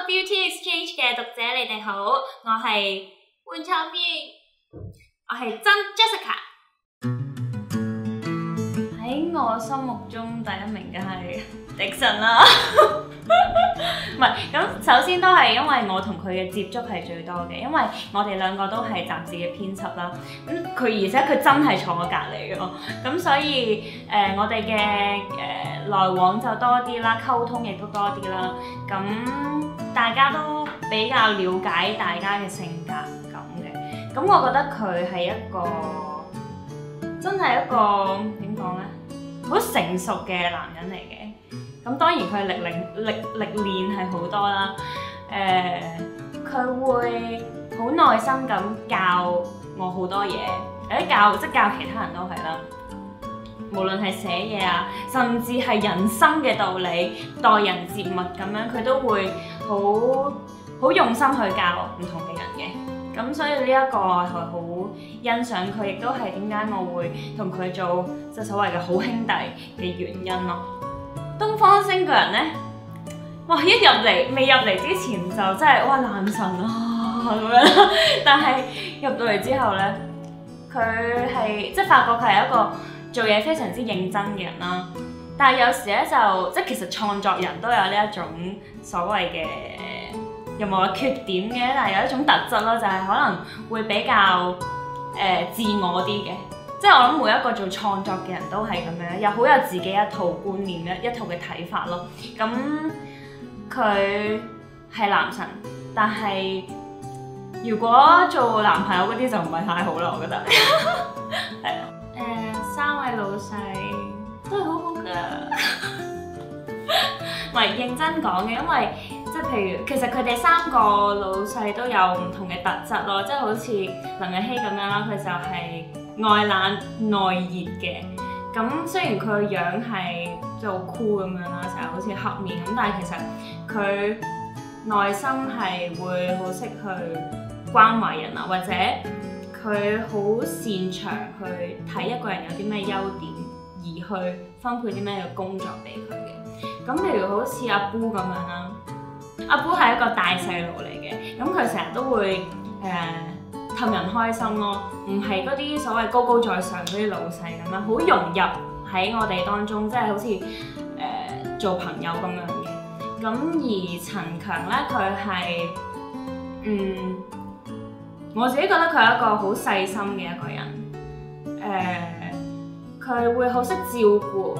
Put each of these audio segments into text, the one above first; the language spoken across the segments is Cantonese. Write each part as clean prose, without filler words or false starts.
Beauty Exchange 嘅讀者，你哋好，我係換臭面，我係真 Jessica。喺我心目中第一名嘅係迪神啦，唔係咁，首先都係因為我同佢嘅接觸係最多嘅，因為我哋兩個都係雜誌嘅編輯啦。咁佢而且佢真係坐我隔離嘅喎，咁所以我哋嘅來往就多啲啦，溝通亦都多啲啦。咁大家都比較了解大家嘅性格咁嘅。咁我覺得佢係一個真係一個點講呢？好成熟嘅男人嚟嘅。咁當然佢歷練係好多啦。佢會好耐心咁教我好多嘢，教其他人都係啦。無論係寫嘢啊，甚至係人生嘅道理、待人接物咁樣，佢都會好用心去教唔同嘅人嘅。咁所以呢一個係好欣賞佢，亦都係點解我會同佢做即係所謂嘅好兄弟嘅原因咯。東方星巨人呢，哇！一未入嚟之前就真係哇男神啊咁樣，但係入到嚟之後呢，佢係即係發覺佢係一個做嘢非常之認真嘅人啦。但係有時咧就即係其實創作人都有呢一種所謂嘅又冇話缺點嘅，但係有一種特質咯，就係可能會比較自我啲嘅。即係我諗每一個做創作嘅人都係咁樣，又好有自己一套觀念、一套嘅睇法咯。咁佢係男神，但係如果做男朋友嗰啲就唔係太好啦，我覺得。係啊。三位老細都係好好㗎。唔係認真講嘅，因為即係譬如其實佢哋三個老細都有唔同嘅特質咯，即係好似林日曦咁樣啦，佢就係外冷內熱嘅。咁雖然佢個樣係即係好酷咁樣啦，成日好似黑面咁，但係其實佢內心係會好識去關懷人啊，或者佢好擅長去睇一個人有啲咩優點，而去分配啲咩嘅工作俾佢嘅。咁譬如好似阿 Boo 咁樣啦，阿 Boo 係一個大細路嚟嘅，咁佢成日都會氹人開心咯，唔係嗰啲所謂高高在上嗰啲老細咁樣，好融入喺我哋當中，即係好似做朋友咁樣嘅。咁而陳強咧，佢係我自己覺得佢係一個好細心嘅一個人，佢會好識照顧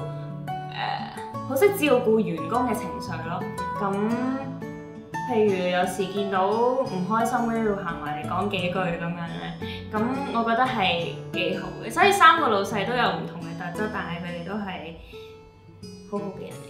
員工嘅情緒咯。咁譬如有時見到唔開心都要行埋嚟講幾句咁樣咧，咁我覺得係幾好嘅。所以三個老細都有唔同嘅特質，但係佢哋都係好好嘅人。